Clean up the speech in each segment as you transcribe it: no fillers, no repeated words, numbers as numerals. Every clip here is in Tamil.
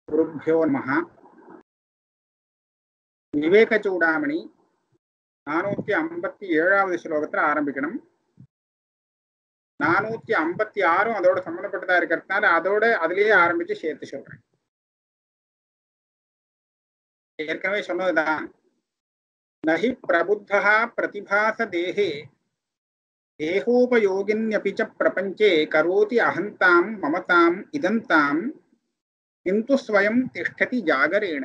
गुरुभ्यो नमः। विवेक चूडामणि 457வது ஸ்லோகத்துல ஆரம்பிக்கணும். 456 அதோட சம்பந்தப்பட்டதா இருக்கிறதுனால அதோட அதுலயே ஆரம்பிச்சு சேர்த்து சொல்றேன். ஏற்கனவே சொன்னதுதான். நஹி பிரபுத்தஹ பிரதிபாச தேஹே தேகோபயோகின்யபி ச பிரபஞ்சே கரோதி அஹந்தாம் மமதாம் இதந்தாம் கிந்து ஸ்வயம் திஷ்டதி ஜாகரேண.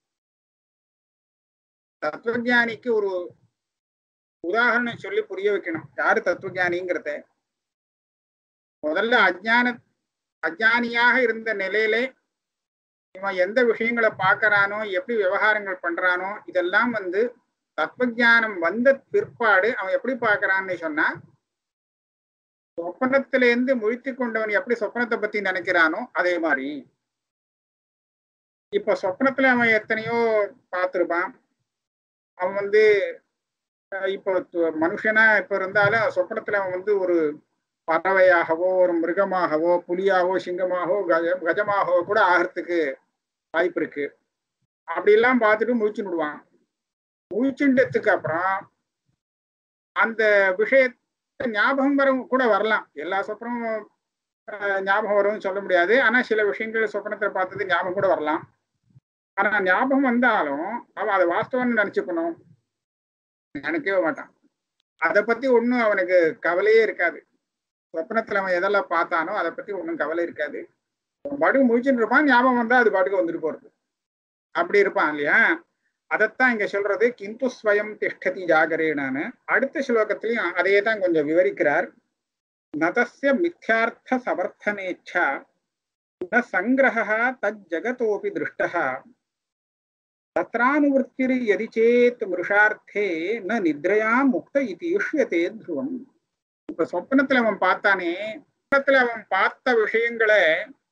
தத்துவஞானிக்கு ஒரு உதாரணம் சொல்லி புரிய வைக்கணும். யாரு தத்துவஞானிங்கிறத முதல்ல அஜ்ஞானியாக இருந்த நிலையிலே இவன் எந்த விஷயங்களை பார்க்கறானோ, எப்படி விவகாரங்கள் பண்றானோ, இதெல்லாம் தத்துவஞானம் வந்த பிற்பாடு அவன் எப்படி பார்க்கறான்னு சொன்னா, சொப்பனத்திலேருந்து முழித்து கொண்டவன் எப்படி சொப்பனத்தை பத்தி நினைக்கிறானோ அதே மாதிரி. இப்ப சொப்பனத்துல அவன் எத்தனையோ பார்த்திருப்பான். அவன் இப்போ மனுஷனா இப்ப இருந்தாலும் சொப்பனத்துல அவன் ஒரு பறவையாகவோ ஒரு மிருகமாகவோ புலியாகவோ சிங்கமாகவோ கஜமாகவோ கூட ஆகிறதுக்கு வாய்ப்பு இருக்கு. அப்படிலாம் பார்த்துட்டு முழிச்சுடுவான். முழிச்சுண்டதுக்கு அப்புறம் அந்த விஷயத்தை ஞாபகம் வர கூட வரலாம். எல்லா சொப்பனமும் ஞாபகம் வரும்னு சொல்ல முடியாது. ஆனா சில விஷயங்கள் சொப்பனத்தை பார்த்தது ஞாபகம் கூட வரலாம். ஆனா ஞாபகம் வந்தாலும் அவன் அதை வாஸ்தவம்னு நினைச்சுக்கணும், நினைக்கவே மாட்டான். அதை பத்தி ஒன்றும் அவனுக்கு கவலையே இருக்காது. சொப்பனத்துல அவன் எதெல்லாம் பார்த்தானோ அதை பத்தி ஒன்றும் கவலை இருக்காது. பாட்டுக்கு முழிச்சுட்டு இருப்பான். ஞாபகம் வந்தா அது பாட்டுக்கு வந்துட்டு போறது. அப்படி இருப்பான் இல்லையா? அதைத்தான் இங்க சொல்றது கிந்து ஸ்வயம் திஷ்டதி ஜாகரேனான்னு. அடுத்த ஸ்லோகத்திலையும் அதையே தான் கொஞ்சம் விவரிக்கிறார். நதஸ்ய மித்யார்த்த சமர்த்தனேச்சா ந சங்கிரஹ தத் ஜகதோபி திருஷ்டஹ தத்ரானுவர்த்திர் யதி சேத் மிருஷார்த்தே ந நித்ரயா முக்த இதிஷ்யதே த்ருவம். இப்ப சொப்பனத்துல அவன் பார்த்தானே, சொப்பனத்துல அவன் பார்த்த விஷயங்களை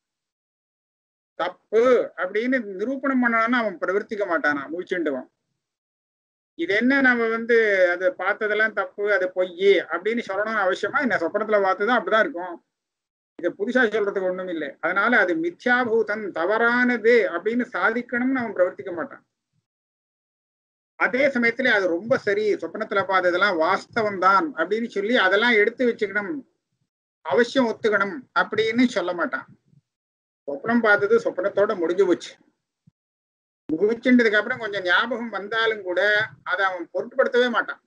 தப்பு அப்படின்னு நிரூபணம் பண்ணான்னு அவன் பிரவர்த்திக்க மாட்டானா, முழிச்சுண்டுவான். இது என்ன நம்ம அது பார்த்ததெல்லாம் தப்பு, அது பொய் அப்படின்னு சொல்லணும்னு அவசியமா என்ன? சொப்பனத்துல பார்த்துதான் அப்படிதான் இருக்கும். இது புதுசா சொல்றதுக்கு ஒண்ணும் இல்லை. அதனால அது மித்யாபூதம், தவறானது அப்படின்னு சாதிக்கணும்னு அவன் பிரவர்த்திக்க மாட்டான். அதே சமயத்துல அது ரொம்ப சரி, சொப்பனத்துல பார்த்ததெல்லாம் வாஸ்தவம் தான் அப்படின்னு சொல்லி அதெல்லாம் எடுத்து வச்சுக்கணும், அவசியம் ஒத்துக்கணும் அப்படின்னு சொல்ல மாட்டான். சொப்பனம் பார்த்தது சொப்பனத்தோட முடிஞ்சு போச்சு. முழிச்சுட்டதுக்கு அப்புறம் கொஞ்சம் ஞாபகம் வந்தாலும் கூட அதை அவன் பொருட்படுத்தவே மாட்டான்.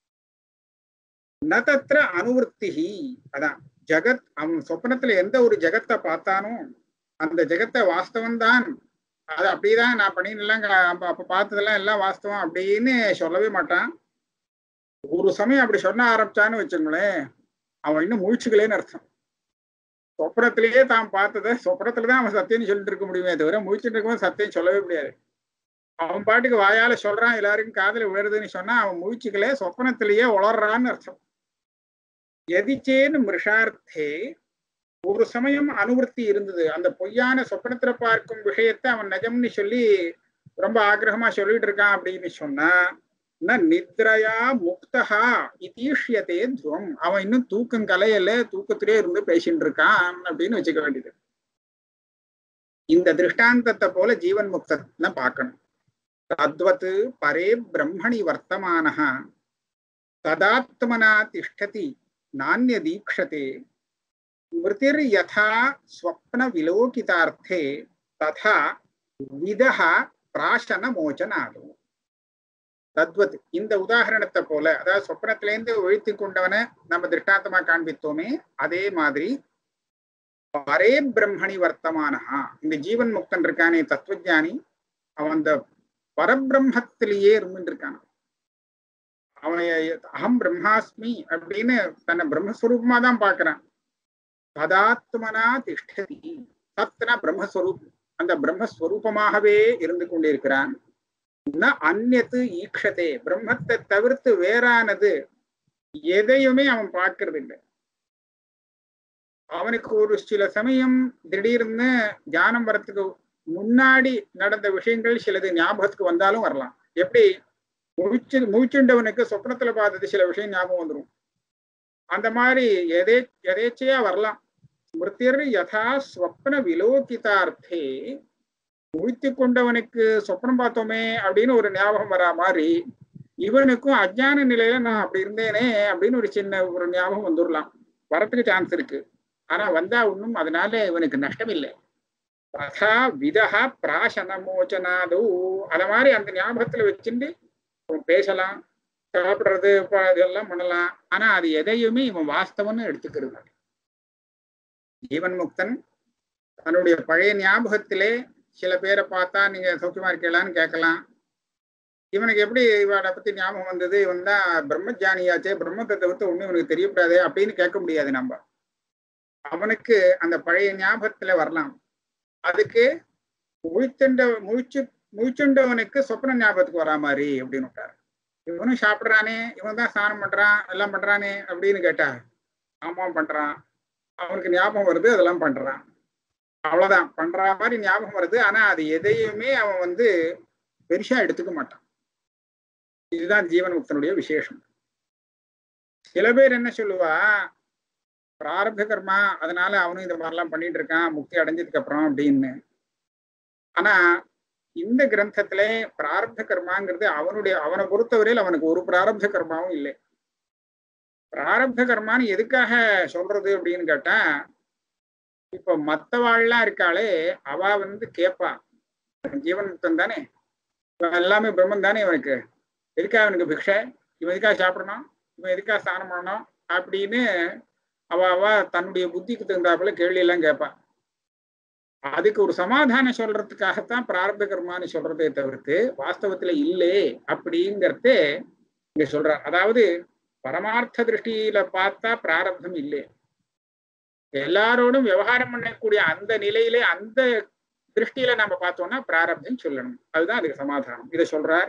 நதத்திர அனுவர்த்திஹி. அதான் ஜகத். அவன் சொப்பனத்துல எந்த ஒரு ஜெகத்தை பார்த்தானோ அந்த ஜெகத்தை வாஸ்தவம் தான், அது அப்படிதான் நான் பண்ணினெல்லாம் அப்ப பார்த்ததெல்லாம் எல்லாம் வாஸ்தவம் அப்படின்னு சொல்லவே மாட்டான். ஒரு சமயம் அப்படி சொன்ன ஆரம்பிச்சான்னு வச்சுங்களேன், அவன் இன்னும் முழிச்சுக்கலேன்னு அர்த்தம். சொப்பனத்திலேயே தான் பார்த்ததை சொப்பனத்துலதான் அவன் சத்தியம்னு சொல்லிட்டு இருக்க முடியுமே தவிர முழிச்சுட்டு இருக்கும்போது சத்தியம் சொல்லவே முடியாது. அவன் பாட்டுக்கு வாயால சொல்றான், எல்லாருக்கும் காதுல விழுதுன்னு சொன்னா அவன் முழிச்சுக்கல, சொப்பனத்திலேயே உளர்றான்னு அர்த்தம். எதிச்சேன்னு மிருஷார்த்தே. ஒரு சமயம் அனுவர்த்தி இருந்தது. அந்த பொய்யான சொப்பனத்துல பார்க்கும் விஷயத்தை அவன் நிஜம்னு சொல்லி ரொம்ப ஆக்ரகமா சொல்லிட்டு இருக்கான் அப்படின்னு சொன்னா, நித்ரயா முக்தஹா இதீஷ்யதே துவம். அவன் இன்னும் தூக்கம் கலையல, தூக்கத்திலே இருந்து பேசிட்டு இருக்கான் அப்படின்னு வச்சுக்க வேண்டியது. இந்த திருஷ்டாந்தத்தை போல ஜீவன் முக்தனை பார்க்கணும். தத்வத் பரே பிரம்மணி வர்த்தமானஹ ததாத்மனா திஷ்டதி நான்ய தீக்ஷதே மிருதிர் யதா ஸ்வப்ன விலோகிதார்த்தே ததா விதஹ பிராசன மோச்சனாதோ. தத்வத், இந்த உதாரணத்தை போல, அதாவது சொப்னத்திலேருந்து ஒழித்து கொண்டவனை நம்ம திருஷ்டாந்தமா காண்பித்தோமே அதே மாதிரி பரே பிரம்மணி வர்த்தமானஹா, இந்த ஜீவன் முக்தன் இருக்கானே தத்துவஞானி, அவன் அந்த பரபிரம்மத்திலேயே இருந்துட்டு இருக்கான். அவன் அகம் பிரம்மாஸ்மி அப்படின்னு தன்னை பிரம்மஸ்வரூபமா தான் பார்க்கிறான். ததாத்மனா திஷ்டதி. தத்னா பிரம்மஸ்வரூபம், அந்த பிரம்மஸ்வரூபமாகவே இருந்து கொண்டிருக்கிறான். ந அந்யத்து ஈக்ஷதே. பிரம்மத்தை தவிர்த்து வேறானது எதையுமே அவன் பார்க்கறது இல்லை. அவனுக்கு ஒரு சில சமயம் திடீர்னு தியானம் வரத்துக்கு முன்னாடி நடந்த விஷயங்கள் சிலது ஞாபகத்துக்கு வந்தாலும் வரலாம். எப்படி முழிச்சுண்டவனுக்கு சொப்னத்துல பார்த்தது சில விஷயம் ஞாபகம் வந்துடும். அந்த மாதிரி எதேச்சையா வரலாம். ஸ்மிருதிர் யதா ஸ்வப்ன விலோகிதார்த்தே முழித்து கொண்டவனுக்கு சொப்பனம் பார்த்தோமே அப்படின்னு ஒரு ஞாபகம் வரா மாதிரி இவனுக்கும் அஜ்ஞான நிலையில நான் அப்படி இருந்தேனே அப்படின்னு ஒரு சின்ன ஒரு ஞாபகம் வந்துடலாம். வரத்துக்கு சான்ஸ் இருக்கு. ஆனா வந்தா ஒன்றும் அதனால இவனுக்கு நஷ்டம் இல்லை. ததா விதா பிராசனமோச்சனாதோ அத மாதிரி அந்த ஞாபகத்துல வச்சுட்டு பேசலாம், சாப்பிடுறது இதெல்லாம் பண்ணலாம். ஆனா அது எதையுமே இவன் வாஸ்தவம்னு எடுத்துக்கிறது. ஜீவன் முக்தன் தன்னுடைய பழைய ஞாபகத்திலே சில பேரை பார்த்தா நீங்க சௌக்கியமா இருக்கலான்னு கேட்கலாம். இவனுக்கு எப்படி இவனை பத்தி ஞாபகம் வந்தது, இவன் தான் பிரம்மஜானியாச்சே, பிரம்மத்தை தவிர்த்து ஒண்ணு இவனுக்கு தெரியப்படாதே அப்படின்னு கேட்க முடியாது. நம்ம அவனுக்கு அந்த பழைய ஞாபகத்துல வரலாம். அதுக்கு முழிச்சுண்டவனுக்கு சொப்ன ஞாபகத்துக்கு வரா மாதிரி அப்படின்னு விட்டாரு. இவனும் சாப்பிடுறானே, இவன் தான் ஸ்நானம் பண்றான், எல்லாம் பண்றானே அப்படின்னு கேட்டா ஆமா பண்றான், அவனுக்கு ஞாபகம் வருது, அதெல்லாம் பண்றான், அவ்வளவுதான் பண்ற மாதிரி ஞாபகம் வருது. ஆனா அது எதையுமே அவன் பெருசா எடுத்துக்க மாட்டான். இதுதான் ஜீவன் முக்தனுடைய விசேஷம். சில பேர் என்ன சொல்லுவா, பிராரப்த கர்மா, அதனால அவனும் இந்த மாதிரிலாம் பண்ணிட்டு இருக்கான் முக்தி அடைஞ்சதுக்கு அப்புறம் அப்படின்னு. ஆனா இந்த கிரந்தத்துல பிராரப்த கர்மாங்கிறது அவனை பொறுத்தவரையில் அவனுக்கு ஒரு பிராரப்த கர்மாவும் இல்லை. பிராரப்த கர்மான்னு எதுக்காக சொல்றது அப்படின்னு கேட்டா, இப்ப மத்தவாள்லாம் இருக்காளே அவ கேட்பா, ஜீவன் முக்தன் தானே, எல்லாமே பிரம்மன் தானே, இவனுக்கு எதுக்காக அவனுக்கு பிக்ஷை, இவன் எதுக்காக சாப்பிடணும், இவன் எதுக்காக ஸ்நானம் பண்ணணும் அப்படின்னு அவ தன்னுடைய புத்திக்கு தகுந்தாப்புல கேள்வி எல்லாம் கேட்பான். அதுக்கு ஒரு சமாதானம் சொல்றதுக்காகத்தான் பிராரப்த கர்மான்னு சொல்றதே தவிர்த்து வாஸ்தவத்துல இல்லே அப்படிங்கிறத இங்க சொல்றார். அதாவது பரமார்த்த திருஷ்டியில பார்த்தா பிராரப்தம் இல்லை, எல்லாரோடும் விவகாரம் பண்ணக்கூடிய அந்த நிலையிலே அந்த திருஷ்டியில நம்ம பார்த்தோம்னா பிராரப்தம் சொல்லணும். அதுதான் அதுக்கு சமாதானம். இதை சொல்றார்.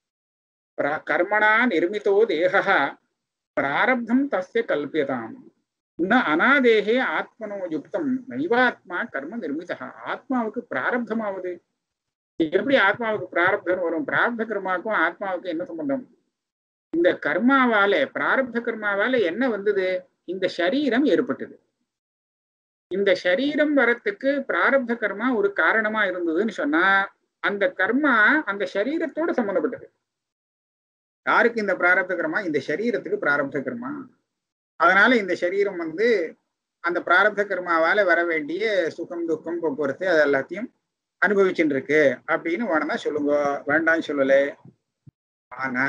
கர்மணா நிர்மிதோ தேகா பிராரப்தம் தஸ்ய கல்பியதாம் ந அனாதேகே ஆத்மனோ யுக்தம் நைவாத்மா கர்ம நிர்மிதா. ஆத்மாவுக்கு பிராரப்தமாவது எப்படி? ஆத்மாவுக்கு பிராரப்தம் வரும்? பிராரப்த கர்மாவுக்கும் ஆத்மாவுக்கும் என்ன சம்பந்தம்? இந்த கர்மாவால, பிராரப்த கர்மாவால என்ன வந்தது? இந்த சரீரம் ஏற்பட்டது. இந்த சரீரம் வரத்துக்கு பிராரப்த கர்மா ஒரு காரணமா இருந்ததுன்னு சொன்னா அந்த கர்மா அந்த சரீரத்தோட சம்பந்தப்பட்டது. யாருக்கு இந்த பிராரப்த கர்மா? இந்த சரீரத்துக்கு பிராரப்த கர்மா. அதனால இந்த சரீரம் அந்த பிராரப்த கர்மாவால வர வேண்டிய சுகம் துக்கம் போக்குவரத்து அது எல்லாத்தையும் அனுபவிச்சுட்டு இருக்கு அப்படின்னு வேணா சொல்லுங்க, வேண்டாம் சொல்லல. ஆனா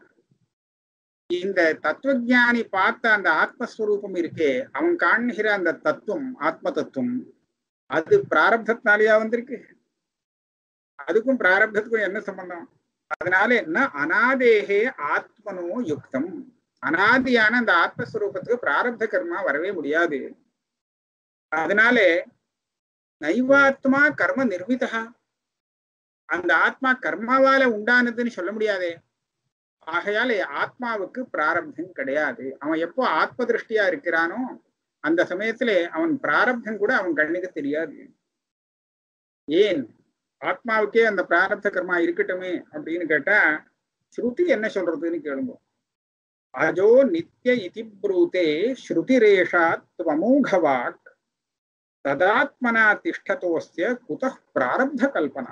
இந்த தத்துவஞானி பார்த்த அந்த ஆத்மஸ்வரூபம் இருக்கே, அவன் காண்கிற அந்த தத்துவம், ஆத்ம தத்துவம், அது பிராரப்தத்தினாலேயா வந்திருக்கு? அதுக்கும் பிராரப்தத்துக்கும் என்ன சம்பந்தம்? அதனால என்ன, அனாதேகே ஆத்மனோ யுக்தம், அனாதியான அந்த ஆத்மஸ்வரூபத்துக்கு பிராரப்த கர்மா வரவே முடியாது. அதனால நைவாத்மா கர்ம நிர்மிதா, அந்த ஆத்மா கர்மாவால உண்டானதுன்னு சொல்ல முடியாதே. ஆகையால ஆத்மாவுக்கு பிராரப்தம் கிடையாது. அவன் எப்போ ஆத்ம திருஷ்டியா இருக்கிறானோ அந்த சமயத்துல அவன் பிராரப்தம் கூட அவன் கண்ணுக்கு தெரியாது. ஏன்? ஆத்மாவுக்கே அந்த பிராரப்த கர்மா இருக்கட்டுமே அப்படின்னு கேட்டா ஸ்ருதி என்ன சொல்றதுன்னு கேளுங்க. அஜோ நித்ய இதி ப்ரூதே ஸ்ருதிரேஷாத் த்வமோகவாக் ததாத்மனா திஷ்டதோஸ்ய குதः பிராரப்த கல்பனா.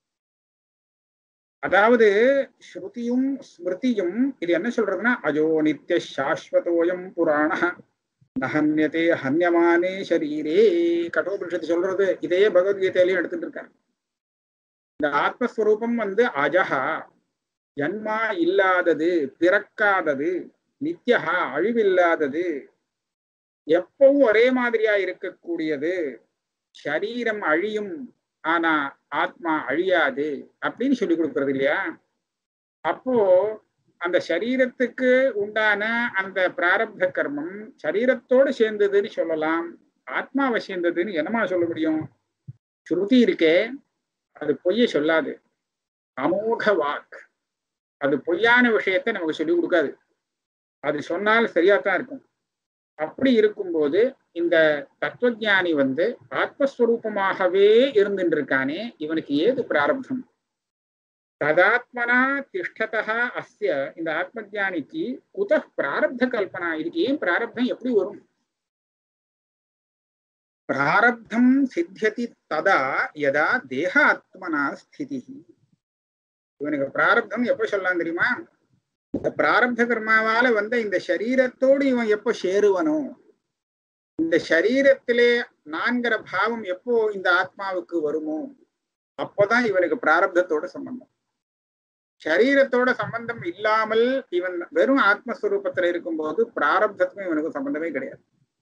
அதாவது ஸ்ருதியும் ஸ்மிருதியும் இது என்ன சொல்றதுன்னா, அஜோ நித்ய சாஸ்வதோயம் புராண நஹன்யதே ஹன்யமானே ஷரீரே. கட்டோபனிஷத்து சொல்றது இதே பகவத்கீதையிலையும் எடுத்துட்டு இருக்காரு. இந்த ஆத்மஸ்வரூபம் அஜஹா, ஜன்மா இல்லாதது, பிறக்காதது, நித்யஹா அழிவில்லாதது, எப்பவும் ஒரே மாதிரியா இருக்கக்கூடியது, சரீரம் அழியும் ஆனா ஆத்மா அழியாது அப்படின்னு சொல்லி கொடுக்கறது இல்லையா? அப்போ அந்த சரீரத்துக்கு உண்டான அந்த பிராரப்த கர்மம் சரீரத்தோடு சேர்ந்ததுன்னு சொல்லலாம், ஆத்மாவை சேர்ந்ததுன்னு என்னமா சொல்ல முடியும்? ஸ்ருதி இருக்கே அது பொய்ய சொல்லாது, அமோக வாக். அது பொய்யான விஷயத்தை நமக்கு சொல்லி கொடுக்காது, அது சொன்னால் சரியாத்தான் இருக்கும். அப்படி இருக்கும்போது இந்த தத்துவஞானி ஆத்மஸ்வரூபமாகவே இருந்துட்டு இருக்கானே, இவனுக்கு ஏது பிராரப்தம்? ததாத்மனா திஷ்டதா அஸ்ய, இந்த ஆத்மஞானிக்கு குதः பிராரப்த கல்பனா, இதுக்கு ஏன் பிராரப்தம் எப்படி வரும்? பிராரப்தம் சித்தியதி ததா யதா தேகாத்மனா ஸ்திதி. இவனுக்கு பிராரப்தம் எப்ப சொல்லலாம் தெரியுமா? இந்த பிராரப்த கர்மாவால வந்த இந்த சரீரத்தோடு இவன் எப்போ சேருவனோ, இந்த சரீரத்திலே நான்கிற பாவம் எப்போ இந்த ஆத்மாவுக்கு வருமோ அப்போதான் இவனுக்கு பிராரப்தத்தோட சம்பந்தம். சரீரத்தோட சம்பந்தம் இல்லாமல் இவன் வெறும் ஆத்மஸ்வரூபத்துல இருக்கும்போது பிராரப்தத்துக்கும் இவனுக்கு சம்பந்தமே கிடையாது.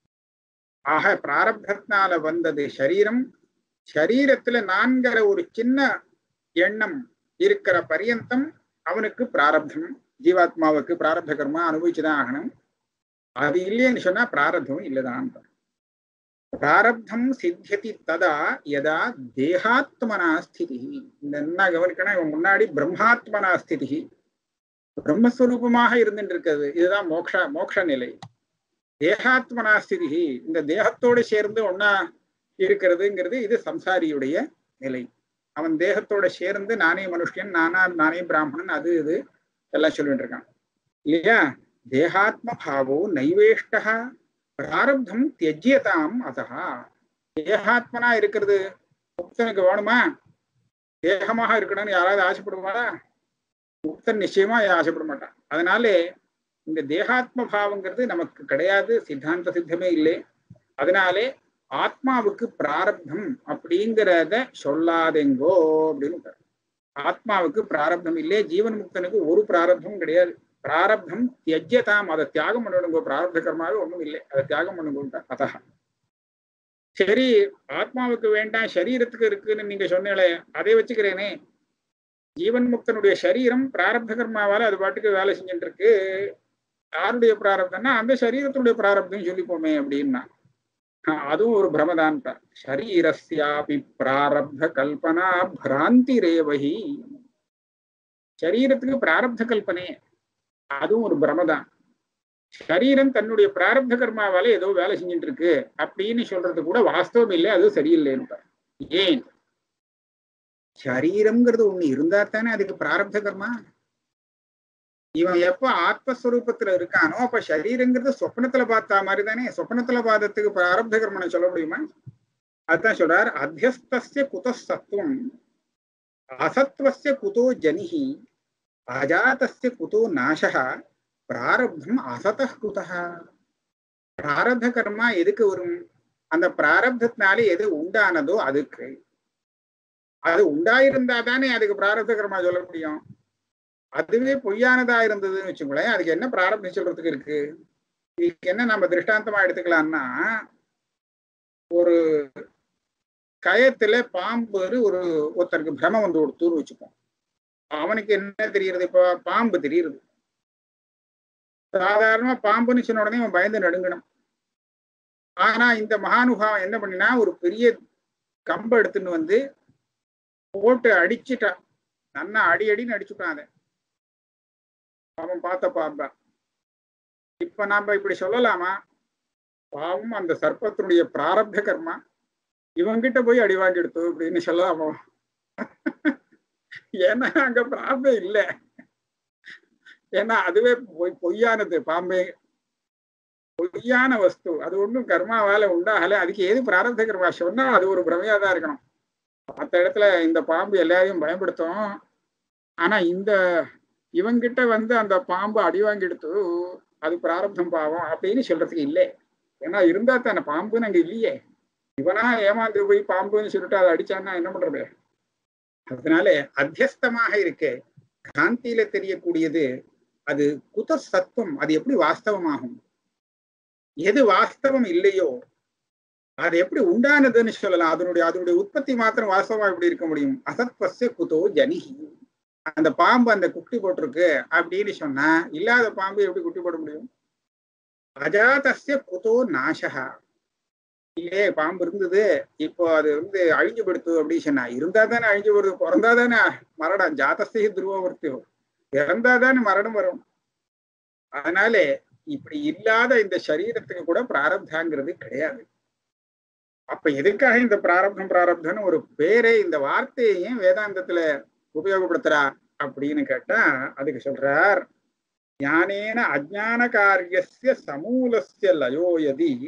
ஆக பிராரப்தத்தினால வந்தது சரீரம். சரீரத்துல நான்கிற ஒரு சின்ன எண்ணம் இருக்கிற பரியந்தம் அவனுக்கு பிராரப்தம், ஜீவாத்மாவுக்கு பிராரப்த கர்மா அனுபவிச்சுதான் ஆகணும். அது இல்லைன்னு சொன்னா பிராரப்தம் இல்லைதான். பிராரப்தம் சித்தியதி ததா யதா தேகாத்மனா ஸ்திதி. இந்த என்ன கவனிக்கணும், இவன் முன்னாடி பிரம்மாத்மனா ஸ்திதி, பிரம்மஸ்வரூபமாக இருந்துட்டு இருக்கிறது. இதுதான் மோக்ஷ நிலை. தேகாத்மனா ஸ்திதி, இந்த தேகத்தோடு சேர்ந்து ஒன்னா இருக்கிறதுங்கிறது இது சம்சாரியுடைய நிலை. அவன் தேகத்தோட சேர்ந்து நானே மனுஷன், நானே பிராமணன், அது இது எல்லாம் சொல்லிட்டு இருக்கான் இல்லையா? தேகாத்ம பாவோ நைவேஷ்டா பிராரப்தம் தியஜ்யதாம் அதஹா. தேகாத்மனா இருக்கிறது முக்தனுக்கு வேணுமா? தேகமாக இருக்கணும்னு யாராவது ஆசைப்படுவாரா? முக்தன் நிச்சயமா ஆசைப்பட மாட்டான். அதனாலே இந்த தேகாத்ம பாவங்கிறது நமக்கு கிடையாது, சித்தாந்த சித்தமே இல்லை. அதனாலே ஆத்மாவுக்கு பிராரப்தம் அப்படிங்கிறத சொல்லாதெங்கோ அப்படின்னு. ஆத்மாவுக்கு பிராரப்தம் இல்லை, ஜீவன் முக்தனுக்கு ஒரு பிராரப்தமும் கிடையாது. பிராரப்தம் தியஜ்யதாம், அதை தியாகம் பண்ணணுங்கோ. பிராரப்த கர்மாவே ஒண்ணும் இல்லை, அதை தியாகம் பண்ணுங்க. அதா சரி, ஆத்மாவுக்கு வேண்டாம் சரீரத்துக்கு இருக்குன்னு நீங்க சொன்னீங்களே, அதை வச்சுக்கிறேனே. ஜீவன் முக்தனுடைய சரீரம் பிராரப்த கர்மாவால அது பாட்டுக்கு வேலை செஞ்சுட்டு இருக்கு. யாருடைய பிராரப்தம்னா அந்த சரீரத்துடைய பிராரப்தம் சொல்லிப்போமே அப்படின்னா அதுவும் ஒரு பிரமதான். சரீரஸ்யாபி பிராரப்த கல்பனா பிராந்தி ரேவஹி. சரீரத்துக்கு பிராரப்த கல்பனை அதுவும் ஒரு பிரமதான். சரீரம் தன்னுடைய பிராரப்த கர்மாவால ஏதோ வேலை செஞ்சுட்டு இருக்கு அப்படின்னு சொல்றது கூட வாஸ்தவம் இல்லை, அது சரியில்லைன்னு. ஏன்? சரீரம்ங்கிறது ஒண்ணு இருந்தா தானே அதுக்கு பிராரப்த கர்மா. இவன் எப்ப ஆத்மஸ்வரூபத்துல இருக்கானோ அப்ப சரீரங்கிறது சொப்னத்துல பார்த்தா மாதிரி தானே. சொப்னத்துல பார்த்ததுக்கு பிராரப்த கர்மனை சொல்ல முடியுமா? அதுதான் சொல்றார், அத்தியஸ்தஸ்ய குத சத்துவம் அசத்வஸ்ய குதோ ஜனிஹி அஜாதஸ்ய குதோ நாசஹ பிராரப்தம் அசதः குதஹ. பிராரப்த கர்மா எதுக்கு வரும்? அந்த பிராரப்தத்தினாலே எது உண்டானதோ அதுக்கு. அது உண்டாயிருந்தா தானே அதுக்கு பிராரப்த கர்மா சொல்ல முடியும். அதுவே பொய்யானதா இருந்ததுன்னு வச்சுக்கோங்களேன், அதுக்கு என்ன பிராரப்தம் சொல்றதுக்கு இருக்கு? இதுக்கு என்ன நம்ம திருஷ்டாந்தமா எடுத்துக்கலாம்னா, ஒரு கயத்துல பாம்பு ஒருத்தருக்கு பிரமம் வந்து கொடுத்துன்னு வச்சுப்போம். அவனுக்கு என்ன தெரியுறது? இப்போ பாம்பு தெரியுது. சாதாரணமா பாம்புன்னு சொன்ன உடனே அவன் பயந்து நடுங்கணும். ஆனா இந்த மகானுபாவம் என்ன பண்ணினா, ஒரு பெரிய கம்பை எடுத்துன்னு வந்து போட்டு அடிச்சுட்டான். நல்லா அடின்னு அடிச்சுட்டான். அதை அவன் பார்த்த பாம்பா. இப்ப நாம இப்படி சொல்லலாமா? பாவம் அந்த சர்ப்பத்தினுடைய பிராரப்த கர்மா இவங்கிட்ட போய் அடி வாங்கி எடுத்து அப்படின்னு சொல்லலாமோ? ஏன்னா அங்க பிராரப்தம் இல்லை. ஏன்னா அதுவே பொய்யானது. பாம்பே பொய்யான வஸ்து, அது ஒன்றும் கர்மாவால உண்டாகல. அதுக்கு ஏது பிராரப்த கர்மா சொன்னா அது ஒரு பிரமையா தான் இருக்கணும். மற்ற இடத்துல இந்த பாம்பு எல்லாரையும் பயன்படுத்தும். ஆனா இவங்கிட்ட வந்து அந்த பாம்பு அடி வாங்கி எடுத்து அது பிராரப்தம் பாவம் அப்படின்னு சொல்றதுக்கு இல்லை. ஏன்னா இருந்தா தானே, பாம்புன்னு அங்க இல்லையே. இவனா ஏமாந்து போய் பாம்புன்னு சொல்லிட்டு அதை அடிச்சான்னா என்ன பண்றது? அதனால அத்தியஸ்தமாக இருக்க காந்தியில தெரியக்கூடியது அது குத சத்துவம். அது எப்படி வாஸ்தவமாகும்? எது வாஸ்தவம் இல்லையோ அது எப்படி உண்டானதுன்னு சொல்லலாம். அதனுடைய உற்பத்தி மாத்திரம் வாஸ்தவமா எப்படி இருக்க முடியும்? அசத்வஸ்ய குதோ ஜனிஹி. அந்த பாம்பு அந்த குட்டி போட்டிருக்கு அப்படின்னு சொன்னா இல்லாத பாம்பு எப்படி குட்டி போட முடியும்? அஜாதஸ்ய குதோ நாசஹா. இல்லையே, பாம்பு இருந்தது, இப்போ அது வந்து அழிஞ்சு படுத்து அப்படின்னு சொன்னா இருந்தா தானே அழிஞ்சு போடுது. பிறந்தா தானே மரணம். ஜாதஸ்ய துருவவர்த்தியோ, இறந்தா தானே மரணம் வரும். அதனால இப்படி இல்லாத இந்த சரீரத்துக்கு கூட பிராரப்தாங்கிறது கிடையாது. அப்ப எதுக்காக இந்த பிராரப்தம்னு ஒரு பேரை, இந்த வார்த்தையை ஏன் வேதாந்தத்துல உபயோகப்படுத்துறா அப்படின்னு கேட்டா அதுக்கு சொல்றார், ஞானேன அஜ்ஞான காரியஸ்ய சமூலஸ்ய லயோ யதி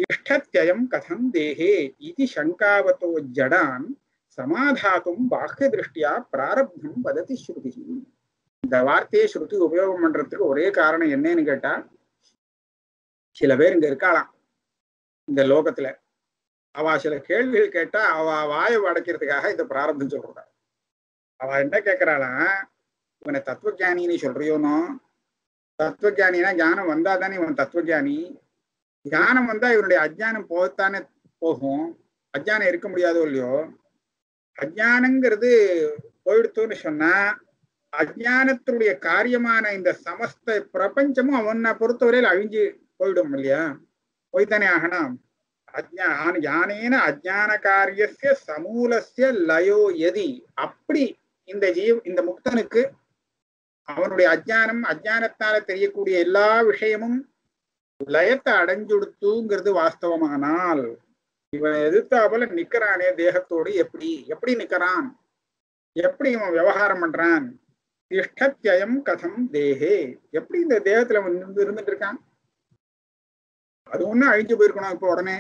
तिष्ठत्ययं कथं देहे इति शङ्कावतो जडान् समाधातुं बाह्यदृष्ट्या प्रारब्धं वदति श्रुतिः. இந்த வார்த்தையை ஸ்ருதி உபயோகம் பண்றதுக்கு ஒரே காரணம் என்னன்னு கேட்டா, சில பேர் இங்க இருக்காளாம் இந்த லோகத்துல. அவ சில கேள்விகள் கேட்டா அவ வாயை அடைக்கிறதுக்காக இந்த பிராரப்தம் சொல்றா. அவ என்ன கேட்கிறாளாம், இவனை தத்துவஜானின்னு சொல்றியோனோ, தத்துவஜானினா ஞானம் வந்தா தானே இவன் தத்துவஜானி. ஞானம் வந்தா இவனுடைய அஜ்ஞானம் போகத்தானே போகும். அஜ்ஞானம் இருக்க முடியாதோ இல்லையோ. அஜ்ஞானங்கிறது போயிடுத்தோன்னு சொன்னா அஜ்ஞானத்தினுடைய காரியமான இந்த சமஸ்த பிரபஞ்சமும் அவனை பொறுத்தவரையில் அழிஞ்சு போயிடும் இல்லையா, போய்த்தானே ஆகணும். ஞானேன அஜ்ஞான காரியஸ்ய சமூலஸ்ய லயோ எதி. அப்படி இந்த முக்தனுக்கு அவனுடைய அஜ்ஞானத்தால தெரியக்கூடிய எல்லா விஷயமும் லயத்தை அடைஞ்சுடுத்துங்கிறது வாஸ்தவமானால், இவன் எதிர்த்தாப்புல நிக்கிறானே தேகத்தோடு, எப்படி நிக்கிறான், எப்படி இவன் விவகாரம் பண்றான். திஷ்டத்யயம் கதம் தேகே, எப்படி இந்த தேகத்துல இருந்துட்டு இருக்கான். அது ஒண்ணு அழிஞ்சு போயிருக்கணும் இப்போ உடனே.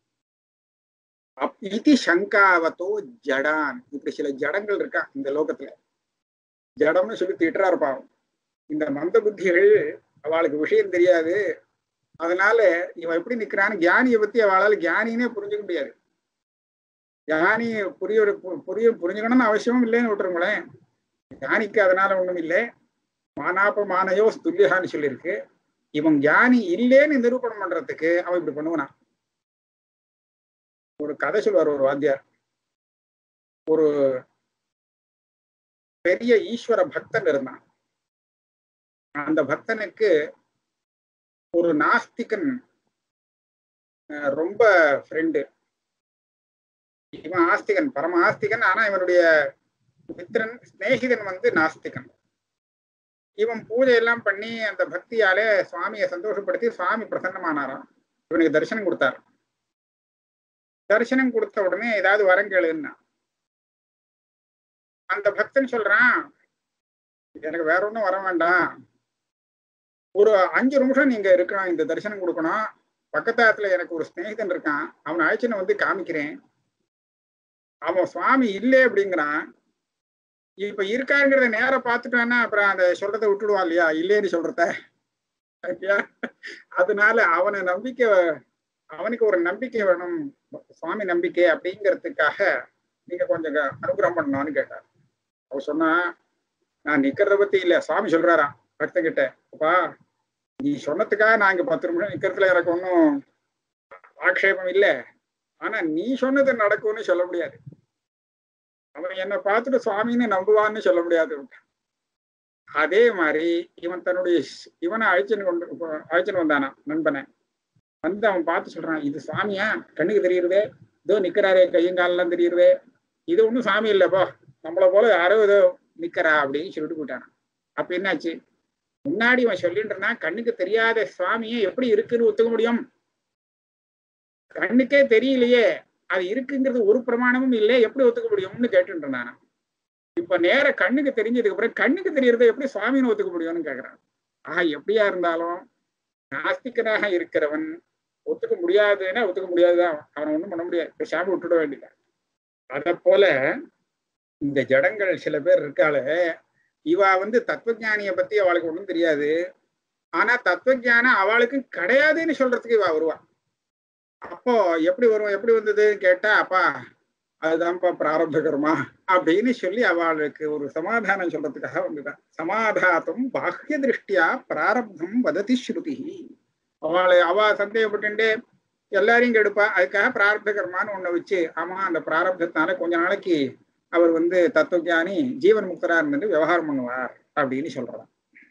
இது சங்காவத்தோ ஜடான். இப்படி சில ஜடங்கள் இருக்கா இந்த லோகத்துல. ஜடம்னு சொல்லி திட்டுறா இருப்பான். இந்த மந்த புத்திகள் அவளுக்கு விஷயம் தெரியாது. அதனால இவன் எப்படி நிக்கிறான்னு ஞானியை பத்தி அவளால் ஞானினே புரிஞ்சுக்க முடியாது. ஞானி புரிஞ்சுக்கணும்னு அவசியமும் இல்லைன்னு விட்டுருங்களேன். ஞானிக்கு அதனால ஒண்ணும் இல்லை. மானாப்ப மானையோ துல்லியான்னு சொல்லியிருக்கு. இவன் ஞானி இல்லேன்னு நிரூபணம் பண்றதுக்கு அவன் இப்படி பண்ணுவானா. ஒரு கதை சொல்வார் ஒரு வாத்தியார். ஒரு பெரிய ஈஸ்வர பக்தன் இருந்தான். அந்த பக்தனுக்கு ஒரு நாஸ்திகன் ரொம்ப ஃப்ரெண்டு. இவன் ஆஸ்திகன், பரம ஆஸ்திகன். ஆனா இவனுடைய மித்திரன் ஸ்நேகிதன் நாஸ்திகன். இவன் பூஜை எல்லாம் பண்ணி அந்த பக்தியாலே சுவாமியை சந்தோஷப்படுத்தி சுவாமி பிரசன்னமானாராம். இவனுக்கு தரிசனம் கொடுத்தார். தரிசனம் கொடுத்த உடனே ஏதாவது வரம் கேளுன்னா அந்த பக்தன் சொல்றான், எனக்கு வேற ஒன்றும் வர வேண்டாம், ஒரு 5 நிமிஷம் நீங்க இருக்கணும், இந்த தரிசனம் கொடுக்கணும். பக்கத்தாத்துல எனக்கு ஒரு ஸ்நேகிதன் இருக்கான், அவனை அழைச்சின்னு காமிக்கிறேன். அவன் சுவாமி இல்லை அப்படிங்கிறான். இப்ப இருக்காருங்கிறத நேரம் பார்த்துட்டான்னா அப்புறம் அந்த சொல்றதை விட்டுடுவான் இல்லையா, இல்லைன்னு சொல்றத. அதனால அவனுக்கு ஒரு நம்பிக்கை வேணும், சுவாமி நம்பிக்கை. அப்படிங்கிறதுக்காக நீங்க கொஞ்சம் அனுகிரகம் பண்ணணும்னு கேட்டார். அவர் சொன்னா, நான் நிக்கிறத பத்தி இல்ல, சுவாமி சொல்றாராம் பக்தன் கிட்ட, அப்பா நீ சொன்னதுக்காக நான் இங்க 10 நிமிஷம் நிக்கிறதுல எனக்கு ஒன்றும் ஆக்ஷேபம் இல்லை. ஆனா நீ சொன்னது நடக்கும்னு சொல்ல முடியாது. அவன் என்னை பார்த்துட்டு சுவாமின்னு நம்புவான்னு சொல்ல முடியாது. அதே மாதிரி இவனை அழைச்சுன்னு வந்தானா நண்பனை. அவன் பார்த்து சொல்றான், இது சுவாமியா, கண்ணுக்கு தெரியுறதே, இதோ நிக்கிறாரே, கையங்காலெல்லாம் தெரியுறதே, இது ஒன்றும் சாமி இல்லப்போ, நம்மளை போல யாரோ ஏதோ நிக்கிறா அப்படின்னு சொல்லிட்டு போயிட்டானா. அப்ப என்னாச்சு, முன்னாடி அவன் சொல்லிட்டு இருந்தான், கண்ணுக்கு தெரியாத சுவாமியை எப்படி இருக்குன்னு ஒத்துக்க முடியும், கண்ணுக்கே தெரியலையே, அது இருக்குங்கிறது ஒரு பிரமாணமும் இல்லை, எப்படி ஒத்துக்க முடியும்னு கேட்டுட்டு இருந்தானா. இப்ப நேர கண்ணுக்கு தெரிஞ்சதுக்கு அப்புறம் கண்ணுக்கு தெரியறதை எப்படி சுவாமின்னு ஒத்துக்க முடியும்னு கேக்குறான். எப்படியா இருந்தாலும் நாஸ்திகனாக இருக்கிறவன் ஒத்துக்க முடியாதுன்னா ஒத்துக்க முடியாதுதான், அவனை ஒண்ணும் பண்ண முடியாது, சாமி விட்டுட வேண்டியதான். அத போல இந்த ஜடங்கள் சில பேர் இருக்காளே, இவ தத்துவஞானிய பத்தி அவளுக்கு ஒண்ணும் தெரியாது. ஆனா தத்துவஞானம் அவளுக்கு கிடையாதுன்னு சொல்றதுக்கு இவ வருவா. அப்போ எப்படி வந்ததுன்னு கேட்டா, அப்பா அதுதான்ப்பா பிராரப்த கர்மா அப்படின்னு சொல்லி அவளுக்கு ஒரு சமாதானம் சொல்றதுக்காக வந்துதான். சமாதானம் பாஹ்ய திருஷ்டியா பிராரப்தம் வததி ஸ்ருதி. அவ சந்தேகப்பட்டு எல்லாரையும் கெடுப்பா, அதுக்காக பிராரப்த கர்மான்னு ஒண்ணு வச்சு, ஆமா அந்த பிராரப்தத்தினால கொஞ்ச நாளைக்கு அவர் தத்துவஞானி ஜீவன் முக்தரா இருந்துட்டு விவகாரம் பண்ணுவார் அப்படின்னு சொல்றான்.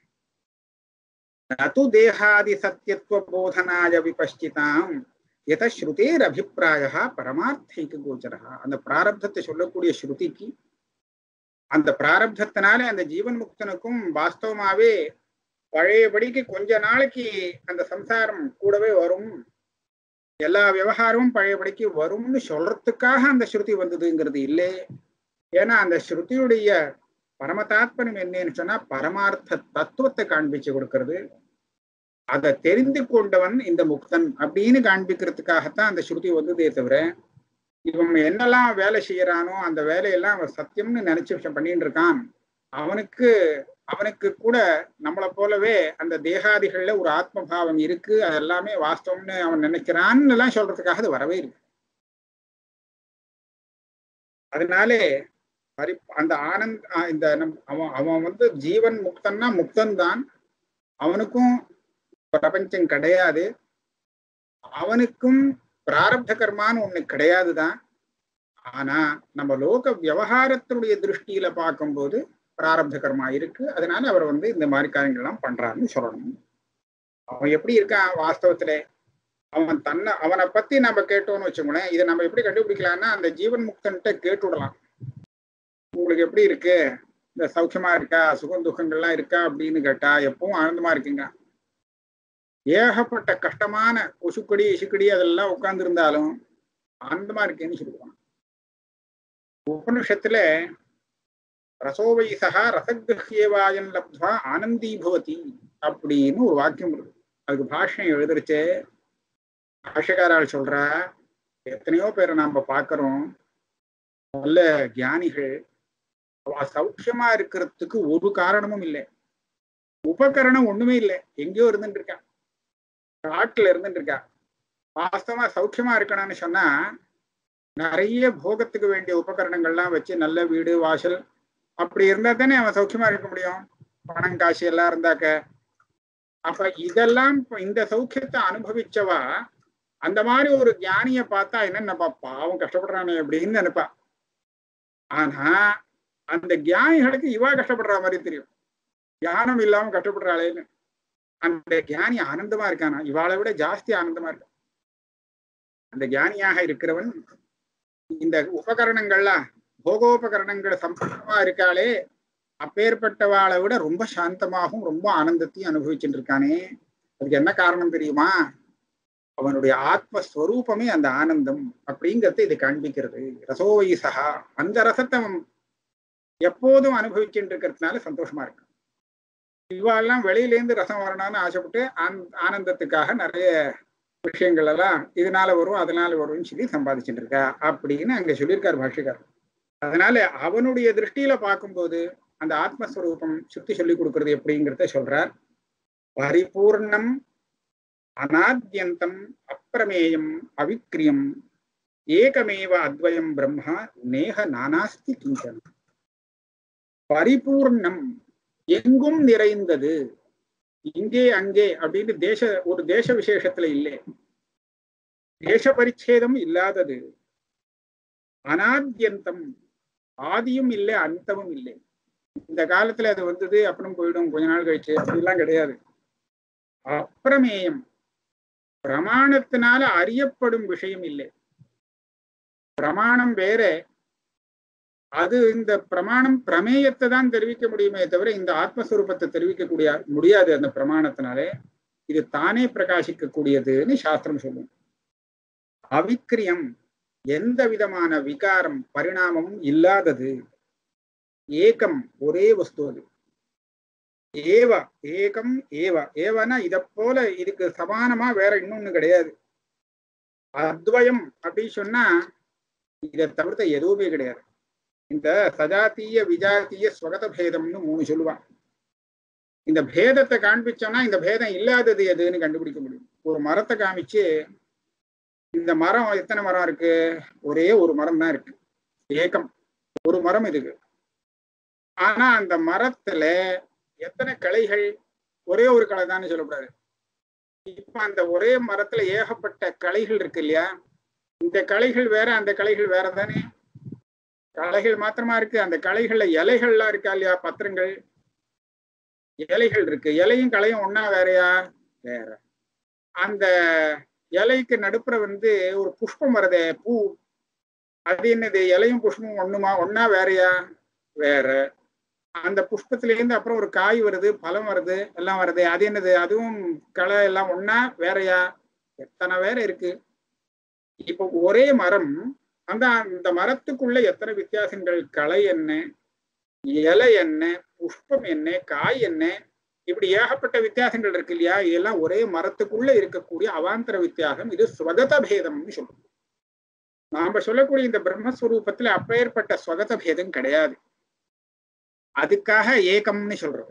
நது தேகாதி சத்தியத்துவ போதனாய விபஷ்டிதாம் எத ஸ்ருதேர் அபிப்பிராய பரமார்த்திக கோச்சரா. அந்த பிராரப்தத்தை சொல்லக்கூடிய ஸ்ருதிக்கு அந்த பிராரப்தத்தினாலே அந்த ஜீவன் முக்தனுக்கும் வாஸ்தவமாவே பழையபடிக்கு கொஞ்ச நாளைக்கு அந்த சம்சாரம் கூடவே வரும், எல்லா விவகாரமும் பழையபடிக்கு வரும்னு சொல்றதுக்காக அந்த ஸ்ருதி வந்ததுங்கிறது இல்லை. ஏன்னா அந்த ஸ்ருதியுடைய பரம தாத்பரியம் என்னன்னு சொன்னா பரமார்த்த தத்துவத்தை காண்பிச்சு கொடுக்கறது. அதை தெரிந்து கொண்டவன் இந்த முக்தன் அப்படின்னு காண்பிக்கிறதுக்காகத்தான் அந்த ஸ்ருதி வந்ததே தவிர இவன் என்னெல்லாம் வேலை செய்யறானோ அந்த வேலையெல்லாம் அவன் சத்தியம்னு நினைச்சு பண்ணிட்டு இருக்கான், அவனுக்கு அவனுக்கு கூட நம்மளை போலவே அந்த தேகாதிகள்ல ஒரு ஆத்மபாவம் இருக்கு, அது எல்லாமே வாஸ்தவம்னு அவன் நினைக்கிறான்னு எல்லாம் சொல்றதுக்காக அது வரவே இருக்கு. அதனாலே அந்த ஆனந்த் இந்த அவன் அவன் வந்து ஜீவன் முக்தன்னா முக்தன் தான், அவனுக்கும் பிரபஞ்சம் கிடையாது, அவனுக்கும் பிராரப்த கர்மான்னு ஒண்ணு கிடையாதுதான். ஆனா நம்ம லோக விவகாரத்தினுடைய திருஷ்டியில பார்க்கும்போது பிராரப்த கர்மா இருக்கு, அதனால அவர் வந்து இந்த மாதிரி காரியங்கள்லாம் பண்றாருன்னு சொல்லணும். அவன் எப்படி இருக்கான் வாஸ்தவத்துல, அவனை பத்தி நம்ம கேட்டோம்னு வச்சுக்கோங்களேன், இதை நம்ம எப்படி கண்டுபிடிக்கலாம்னா அந்த ஜீவன் முக்தன்கிட்ட கேட்டு விடலாம், உங்களுக்கு எப்படி இருக்கு, இந்த சௌக்கியமா இருக்கா, சுகம் துக்கங்கள்லாம் இருக்கா அப்படின்னு கேட்டா எப்பவும் ஆனந்தமா இருக்குங்க. ஏகப்பட்ட கஷ்டமான கொசுக்கடி இசுக்கடி அதெல்லாம் உட்கார்ந்து இருந்தாலும் ஆனந்தமா இருக்கேன்னு சொல்லுவான். உபனிஷத்துல ரசோவைசகா ரசகிரஹ்யவாயன் லப்த்வா ஆனந்தி பவதி அப்படின்னு ஒரு வாக்கியம் இருக்கு. அதுக்கு பாஷ்யம் எழுதுருச்சு பாஷ்யக்காரால் சொல்ற, எத்தனையோ பேரை நாம பார்க்கிறோம், நல்ல ஞானிகள், சௌக்கியமா இருக்கிறதுக்கு ஒரு காரணமும் இல்லை, உபகரணம் ஒண்ணுமே இல்லை, எங்கேயோ இருந்துட்டு இருக்கா, காட்டுல இருந்துட்டு இருக்கா. வாஸ்தவமா சௌக்கியமா இருக்கணும்னு சொன்னா நிறைய போகத்துக்கு வேண்டிய உபகரணங்கள்லாம் வச்சு நல்ல வீடு வாசல் அப்படி இருந்தா தானே அவன் சௌக்கியமா இருக்க முடியும், பணம் காசு எல்லாம் இருந்தாக்க. அப்ப இதெல்லாம் இந்த சௌக்கியத்தை அனுபவிச்சவா அந்த மாதிரி ஒரு ஞானிய பார்த்தா என்னப்பா பாவம் கஷ்டப்படுறானே அப்படின்னு நினைப்பா. ஆனா அந்த ஞானிகளுக்கு இவா கஷ்டப்படுற மாதிரி தெரியும், ஞானம் இல்லாம கஷ்டப்படுறாளேன்னு. அந்த ஞானி ஆனந்தமா இருக்கானா, இவாளை விட ஜாஸ்தி ஆனந்தமா இருக்கான். அந்த ஞானியாக இருக்கிறவன் இந்த உபகரணங்கள்லாம் போகோபகரணங்கள் சம்பந்தமா இருக்காளே, அப்பேற்பட்டவாளை விட ரொம்ப சாந்தமாகவும் ரொம்ப ஆனந்தத்தையும் அனுபவிச்சுட்டு இருக்கானே. அதுக்கு என்ன காரணம் தெரியுமா, அவனுடைய ஆத்மஸ்வரூபமே அந்த ஆனந்தம் அப்படிங்கிறத இது காண்பிக்கிறது. ரசோவைசகா, அந்த ரசத்தை எப்போதும் அனுபவிச்சுட்டு இருக்கிறதுனால சந்தோஷமா இருக்கு. இவாளெல்லாம் வெளியிலேருந்து ரசம் வரணும்னு ஆசைப்பட்டு ஆனந்தத்துக்காக நிறைய விஷயங்கள் எல்லாம் இதனால வரும் அதனால வரும்னு சொல்லி சம்பாதிச்சுட்டு இருக்கா அப்படின்னு அங்க சொல்லியிருக்காரு பாஷ்யக்காரர். அதனால அவனுடைய திருஷ்டியில பார்க்கும்போது அந்த ஆத்மஸ்வரூபம் சுத்தி சொல்லி கொடுக்கறது எப்படிங்கிறத சொல்றார். பரிபூர்ணம் அநாத்யந்தம் அப்பிரமேயம் அவிக்ரியம் ஏகமேவ அத்வயம் பிரம்மா நேக நானாஸ்தி கிஞ்சன. பரிபூர்ணம் எங்கும் நிறைந்தது, இங்கே அங்கே அப்படின்னு ஒரு தேச விசேஷத்துல இல்லை, தேச பரிச்சேதம் இல்லாதது. அநாத்யந்தம், ஆதியும் இல்லை அந்தமும் இல்லை. இந்த காலத்துல அது வந்தது அப்புறம் போயிடும் கொஞ்ச நாள் கழிச்சு அப்படிலாம் கிடையாது. அப்பிரமேயம், பிரமாணத்தினால அறியப்படும் விஷயம் இல்லை. பிரமாணம் வேற, அது இந்த பிரமாணம் பிரமேயத்தை தான் தெரிவிக்க முடியுமே தவிர இந்த ஆத்மஸ்வரூபத்தை தெரிவிக்க முடியாது. அந்த பிரமாணத்தினாலே இது தானே பிரகாசிக்க கூடியதுன்னு சாஸ்திரம் சொல்லும். அவிக்ரியம், எந்த விதமான விகாரம் பரிணாமமும் இல்லாதது. ஏகம், ஒரே வஸ்து அது. ஏவ, ஏகம் ஏவ, ஏவனா இதை போல இதுக்கு சமானமா வேற இன்னொன்னு கிடையாது. அத்வயம் அப்படின்னு சொன்னா இதை தவிர்த்த எதுவுமே கிடையாது. இந்த சஜாத்திய விஜாத்திய ஸ்வகத பேதம்னு 3 சொல்லுவான். இந்த பேதத்தை காண்பிச்சோம்னா இந்த பேதம் இல்லாதது எதுன்னு கண்டுபிடிக்க முடியும். ஒரு மரத்தை காமிச்சு இந்த மரம் எத்தனை மரம் இருக்கு, ஒரே ஒரு மரம் தான் இருக்கு, ஏகம், ஒரு மரம் இருக்கு. ஆனா அந்த மரத்துல எத்தனை கிளைகள், ஒரே ஒரு கிளை தான் சொல்லக்கூடாது. இப்ப அந்த ஒரே மரத்துல ஏகப்பட்ட கிளைகள் இருக்கு இல்லையா, இந்த கிளைகள் வேற அந்த கிளைகள் வேற தானே. களைகள் மாத்திரமா இருக்கு, அந்த களைகள்ல இலைகள்லாம் இருக்கா இல்லையா, பத்திரங்கள் இலைகள் இருக்கு. இலையும் களையும் ஒன்னா வேறையா, வேற. அந்த இலைக்கு நடுப்புற ஒரு புஷ்பம் வருதே, பூ, அது என்னது, இலையும் புஷ்பமும் ஒன்னா வேறையா, வேற. அந்த புஷ்பத்திலேருந்து அப்புறம் ஒரு காய் வருது, பழம் வருது, எல்லாம் வருது, அது என்னது, அதுவும் களை எல்லாம் ஒன்னா வேறையா, எத்தனை வேற இருக்கு. இப்போ ஒரே மரம், அந்த மரத்துக்குள்ள எத்தனை வித்தியாசங்கள், களை என்ன, இலை என்ன, புஷ்பம் என்ன, காய் என்ன, இப்படி ஏகப்பட்ட வித்தியாசங்கள் இருக்கு இல்லையா, இதெல்லாம் ஒரே மரத்துக்குள்ள இருக்கக்கூடிய அவாந்தர வித்தியாசம். இது ஸ்வகத பேதம்னு சொல்றோம். நாம சொல்லக்கூடிய இந்த பிரம்மஸ்வரூபத்துல அப்பேற்பட்ட ஸ்வகத பேதம் கிடையாது. அதுக்காக ஏகம்னு சொல்றது.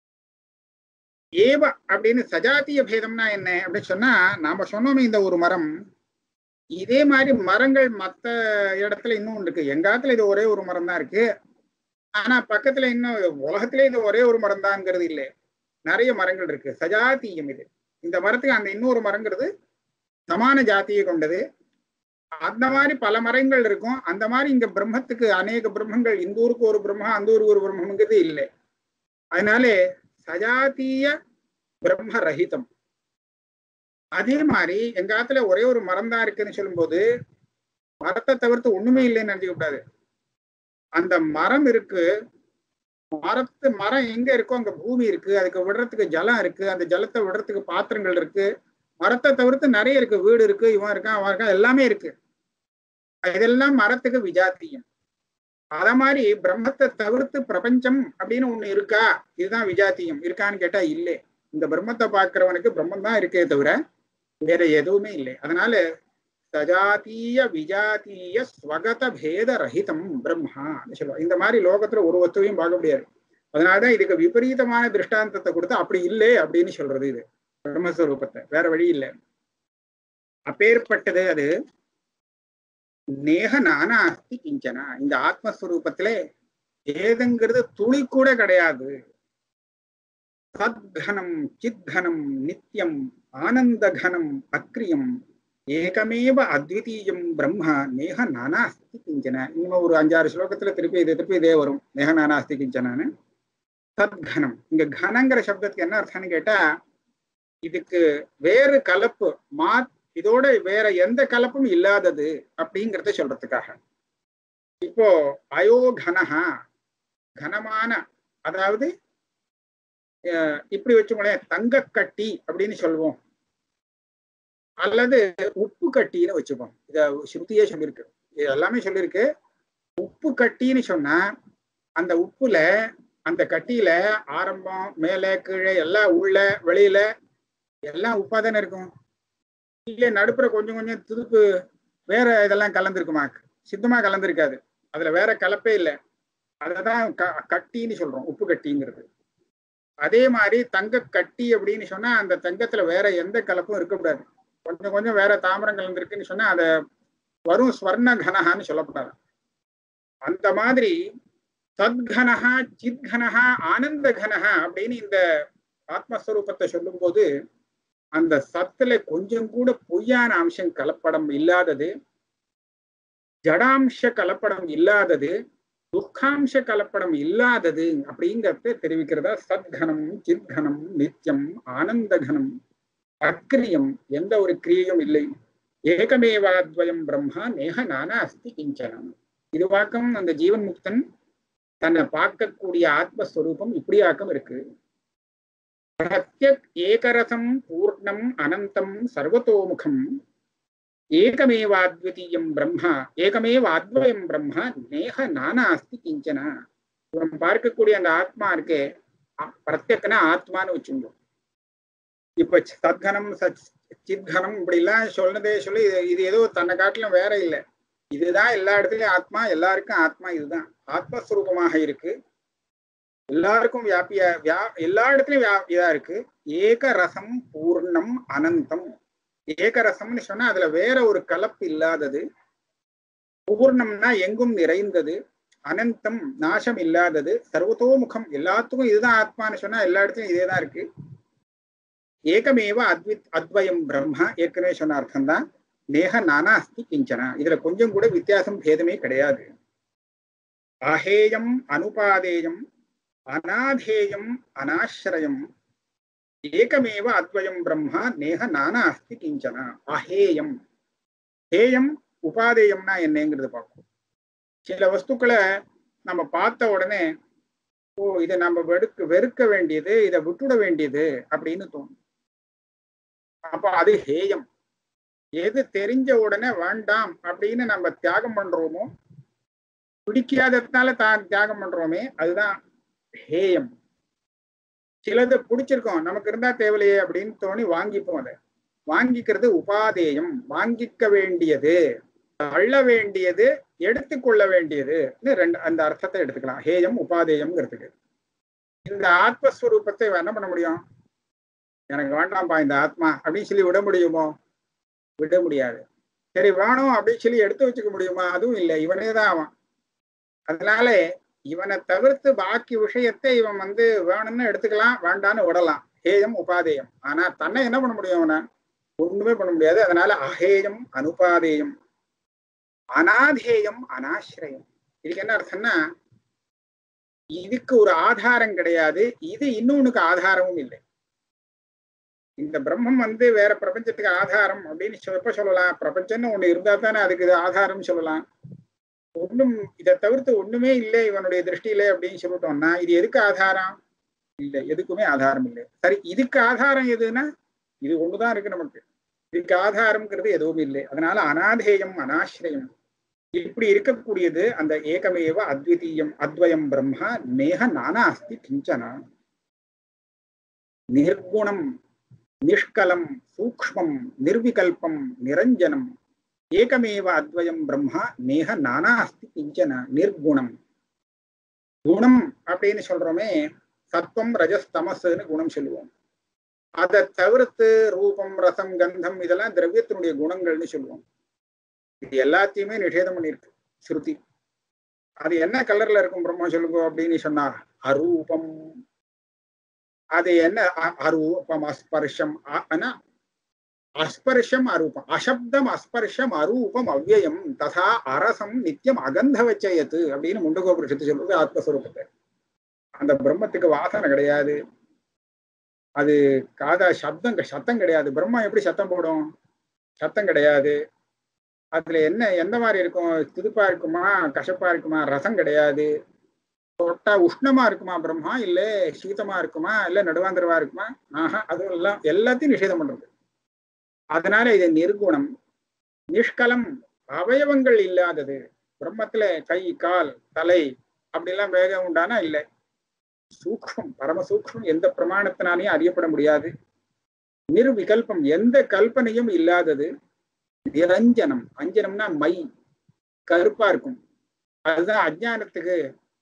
ஏவ அப்படின்னு சஜாத்திய பேதம்னா என்ன அப்படின்னு சொன்னா, நாம சொன்னோமே இந்த ஒரு மரம், இதே மாதிரி மரங்கள் மத்த இடத்துல இன்னும் இருக்கு. எங்காத்துல இது ஒரே ஒரு மரம் தான் இருக்கு. ஆனா பக்கத்துல இன்னும் உலகத்திலே இது ஒரே ஒரு மரம் தான்ங்கிறது இல்லை, நிறைய மரங்கள் இருக்கு. சஜாத்தியம் இது. இந்த மரத்துக்கு அந்த இன்னொரு மரங்கிறது சமான ஜாத்தியை கொண்டது. அந்த மாதிரி பல மரங்கள் இருக்கும். அந்த மாதிரி இங்க பிரம்மத்துக்கு அநேக பிரம்மங்கள், இந்த ஊருக்கு ஒரு பிரம்மம் அந்த ஊருக்கு ஒரு பிரம்மங்கிறது இல்லை. அதனாலே சஜாத்திய பிரம்ம ரஹிதம். அதே மாதிரி எங்க காலத்துல ஒரே ஒரு மரம் தான் இருக்குன்னு சொல்லும்போது மரத்தை தவிர்த்து ஒண்ணுமே இல்லைன்னு நினைச்சுக்க கூடாது. அந்த மரம் இருக்கு, மரம் எங்க இருக்கோ அங்க பூமி இருக்கு, அதுக்கு விடுறதுக்கு ஜலம் இருக்கு, அந்த ஜலத்தை விடுறதுக்கு பாத்திரங்கள் இருக்கு. மரத்தை தவிர்த்து நிறைய இருக்கு, வீடு இருக்கு, இவன் இருக்கான் அவன் இருக்கான், எல்லாமே இருக்கு. இதெல்லாம் மரத்துக்கு விஜாத்தியம். அத மாதிரி பிரம்மத்தை தவிர்த்து பிரபஞ்சம் அப்படின்னு ஒண்ணு இருக்கா, இதுதான் விஜாத்தியம். இருக்கான்னு கேட்டா இல்லை. இந்த பிரம்மத்தை பார்க்கிறவனுக்கு பிரம்மம் தான் இருக்கே தவிர வேற எதுவுமே இல்லை. அதனால சஜாத்திய விஜாத்திய ஸ்வகத பேத ரஹிதம் பிரம்மா சொல்லுவாங்க. இந்த மாதிரி லோகத்துல ஒரு வஸ்துவையும் பார்க்க முடியாது. அதனாலதான் இதுக்கு விபரீதமான திருஷ்டாந்தத்தை கொடுத்து அப்படி இல்லை அப்படின்னு சொல்றது. இது பிரம்மஸ்வரூபத்தை வேற வழி இல்லை. அப்பேற்பட்டது அது. நேக நானாஸ்தி கிஞ்சனா. இந்த ஆத்மஸ்வரூபத்திலே ஏதுங்கிறது துளி கூட கிடையாது. சத்கனம் சித்கனம் நித்தியம் ஆனந்தகனம் அக்ரியம் ஏகமேவ அத்விதீயம் பிரம்ம நேக நானாஸ்தி கிஞ்சன. இன்னும் ஒரு 5-6 ஸ்லோகத்துல திருப்பி இதே வரும், நேக நானாஸ்தி கிஞ்சனான்னு. சத்கனம், இங்க கனங்கிற சப்தத்துக்கு என்ன அர்த்தம்னு கேட்டா, இதுக்கு வேறு கலப்பு இதோட வேற எந்த கலப்பும் இல்லாதது அப்படிங்கிறத சொல்றதுக்காக. இப்போ அயோகனஹா, கனமான, அதாவது இப்படி வச்சுக்கோங்களேன், தங்க கட்டி அப்படின்னு சொல்லுவோம், அல்லது உப்பு கட்டின்னு வச்சுப்போம். இத ஸ்ருதியே சொல்லியிருக்கு, இது எல்லாமே சொல்லியிருக்கு. உப்பு கட்டின்னு சொன்னா அந்த உப்புல அந்த கட்டியில ஆரம்பம் மேலே கீழே எல்லாம் உள்ள வெளியில எல்லாம் உப்பா தானே இருக்கும். இல்ல நடுப்புற கொஞ்சம் கொஞ்சம் திருப்பு வேற இதெல்லாம் கலந்துருக்குமா? சித்தமா கலந்துருக்காது, அதுல வேற கலப்பே இல்லை. அததான் கட்டின்னு சொல்றோம், உப்பு கட்டிங்கிறது. அதே மாதிரி தங்க கட்டி அப்படின்னு சொன்னா அந்த தங்கத்துல வேற எந்த கலப்பும் இருக்கக்கூடாது. கொஞ்சம் கொஞ்சம் வேற தாமிரம் கலந்துருக்குன்னு சொன்னா அதை வரும் ஸ்வர்ண கனகான்னு சொல்லப்படாது. அந்த மாதிரி சத்கனஹா சித்கனஹா ஆனந்த கனஹா அப்படின்னு இந்த ஆத்மஸ்வரூபத்தை சொல்லும் போது அந்த சத்துல கொஞ்சம் கூட பொய்யான அம்சம் கலப்படம் இல்லாதது, ஜடாம்ச கலப்படம் இல்லாதது, துக்காம்ச கலப்படம் இல்லாதது அப்படிங்கிறத தெரிவிக்கிறதா சத்கனம் சித்கனம் நித்தியம் ஆனந்தகனம் அக்ரியம், எந்த ஒரு கிரியையும் இல்லை. ஏகமேவாத்வயம் பிரம்மா நேக நானா அஸ்தி கிஞ்சனம். இதுவாக்கம் அந்த ஜீவன் முக்தன் தன்னை பார்க்கக்கூடிய ஆத்மஸ்வரூபம் இப்படியாக்கம் இருக்கு. பிரத்யக் ஏகரசம் பூர்ணம் அனந்தம் சர்வதோமுகம் ஏகமேவாத்விதீயம் பிரம்மா ஏகமேவாத்வயம் பிரம்மா நேக நானா அஸ்தி கிஞ்சனா. இவன் பார்க்கக்கூடிய அந்த ஆத்மா இருக்கே, பிரத்யக்னா ஆத்மான்னு வச்சுங்க. இப்ப சத்கனம் சித்கனம் இப்படி எல்லாம் சொன்னதே சொல்லி இது ஏதோ தன்னை காட்டிலும் வேற இல்லை, இதுதான் எல்லா இடத்துலயும் ஆத்மா, எல்லாருக்கும் ஆத்மா இதுதான் ஆத்மஸ்வரூபமாக இருக்கு, எல்லாருக்கும் எல்லா இடத்துலயும் இதா இருக்கு. ஏக ரசம் பூர்ணம் அனந்தம். ஏகரசம்னு சொன்னா அதுல வேற ஒரு கலப்பு இல்லாதது, பூர்ணம்னா எங்கும் நிறைந்தது, அனந்தம் நாசம் இல்லாதது, சர்வதோமுகம் எல்லாத்துக்கும் இதுதான் ஆத்மான்னு சொன்னா எல்லா இடத்துலயும் இதேதான் இருக்கு. ஏகமேவ அத்வயம் பிரம்மா, ஏற்கனவே சொன்ன அர்த்தம் தான். நேக நானா அஸ்தி கிஞ்சனா, இதுல கொஞ்சம் கூட வித்தியாசம் பேதமே கிடையாது. அஹேயம் அனுபாதேயம் அநாதேயம் அனாஸ்ரயம் ஏகமேவ அத்வயம் பிரம்மா நேக நானா அஸ்தி கிஞ்சனா. அஹேயம், ஹேயம் உபாதேயம்னா என்னங்கிறது பார்ப்போம். சில வஸ்துக்களை நம்ம பார்த்த உடனே ஓ இதை நம்ம வெறுக்க வேண்டியது, இதை விட்டுட வேண்டியது அப்படின்னு தோணும். அப்ப அது ஹேயம். எது தெரிஞ்ச உடனே வேண்டாம் அப்படின்னு நம்ம தியாகம் பண்றோமோ, பிடிக்காததுனால தியாகம் பண்றோமே, அதுதான் ஹேயம். சிலது பிடிச்சிருக்கோம், நமக்கு இருந்தா தேவையில்லையே அப்படின்னு தோணி வாங்கிப்போம். அதை வாங்கிக்கிறது உபாதேயம், வாங்கிக்க வேண்டியது, தள்ள வேண்டியது, எடுத்துக்கொள்ள வேண்டியது. ரெண்டு அந்த அர்த்தத்தை எடுத்துக்கலாம் ஹேயம் உபாதேயம்ங்கிறதுக்கு. இந்த ஆத்மஸ்வரூபத்தை என்ன பண்ண முடியும்? எனக்கு வேண்டாம்ப்பா இந்த ஆத்மா அப்படின்னு சொல்லி விட முடியுமோ? விட முடியாது. சரி வேணும் அப்படின்னு சொல்லி எடுத்து வச்சுக்க முடியுமா? அதுவும் இல்லை. இவனே தான் அவன். அதனால இவனை தவிர்த்து பாக்கி விஷயத்தை இவன் வேணும்னு எடுத்துக்கலாம், வேண்டான்னு விடலாம். ஹேயம் உபாதேயம். ஆனா தன்னை என்ன பண்ண முடியும்? அவனை ஒண்ணுமே பண்ண முடியாது. அதனால அஹேயம் அனுபாதேயம், அநாதேயம் அனாசிரயம். இதுக்கு என்ன அர்த்தம்னா, இதுக்கு ஒரு ஆதாரம் கிடையாது, இது இன்னொன்னுக்கு ஆதாரமும் இல்லை. இந்த பிரம்மம் வேற பிரபஞ்சத்துக்கு ஆதாரம் அப்படின்னு எப்ப சொல்லலாம்? பிரபஞ்சம்னு ஒண்ணு இருந்தா தானே அதுக்கு இது ஆதாரம் சொல்லலாம். ஒண்ணும் இதை தவிர்த்து ஒண்ணுமே இல்லை இவனுடைய திருஷ்டியில அப்படின்னு சொல்லிட்டோம்னா இது எதுக்கு ஆதாரம்? இல்லை, எதுக்குமே ஆதாரம் இல்லை. சரி, இதுக்கு ஆதாரம் எதுன்னா இது ஒண்ணுதான் இருக்கு நமக்கு. இதுக்கு ஆதாரம்ங்கிறது எதுவும் இல்லை. அதனால அநாதேயம் அனாசிரயம் இப்படி இருக்கக்கூடியது அந்த ஏகமேவ அத்விதீயம் அத்வயம் பிரம்மா நேஹ நானாஸ்தி கிஞ்சனா. நிர்குணம் நிஷ்கலம் சூக்ஷ்மம் நிர்விகல்பம் நிரஞ்சனம் ஏகமேவ அத்வயம் பிரம்மா நேஹ நானாஸ்தி கிஞ்சன. நிர்குணம், குணம் அப்படின்னு சொல்றோமே, சத்வம் ரஜஸ் தமஸ்ன்னு குணம் சொல்லுவோம். அதை தவிர்த்து ரூபம் ரசம் கந்தம் இதெல்லாம் திரவியத்தினுடைய குணங்கள்னு சொல்லுவோம். இது எல்லாத்தையுமே நிஷேதம் பண்ணிருக்கு ஸ்ருதி. அது என்ன கலர்ல இருக்கும் பிரம்மா சொல்லுங்க அப்படின்னு சொன்னா அரூபம். அது என்ன? அரூபம் அஸ்பர்ஷம். ஆனா அஸ்பர்ஷம் அரூபம், அசப்தம் அஸ்பர்ஷம் அரூபம் அவ்யயம் ததா அரசம் நித்தியம் அகந்தவச்சயத்து அப்படின்னு முண்டகோபுரிஷத்து சொல்றது ஆத்மஸ்வரூபத்தை. அந்த பிரம்மத்துக்கு வாசனை கிடையாது, அது சத்தம் கிடையாது. பிரம்மா எப்படி சத்தம் போடும்? சத்தம் கிடையாது. அதுல என்ன எந்த மாதிரி இருக்கும்? துதுப்பா இருக்குமா, கசப்பா இருக்குமா? ரசம் கிடையாது. தொட்டா உஷ்ணமா இருக்குமா பிரம்மா, இல்ல சீதமா இருக்குமா, இல்ல நடுவாந்திரவா இருக்குமா? ஆஹா, அதுவும் எல்லாம் எல்லாத்தையும் நிஷேதம் பண்றது. அதனால இது நிர்குணம், நிஷ்கலம், அவயவங்கள் இல்லாதது. பிரம்மத்துல கை கால் தலை அப்படிலாம் வேகம் உண்டானா இல்லை. சூக்ஷ்மம், பரமசூக்ஷ்மம், எந்த பிரமாணத்தினாலையும் அறியப்பட முடியாது. நிர்விகல்பம், எந்த கல்பனையும் இல்லாதது. நிரஞ்சனம், அஞ்சனம்னா மை, கருப்பா இருக்கும். அதுதான் அஜ்ஞானத்துக்கு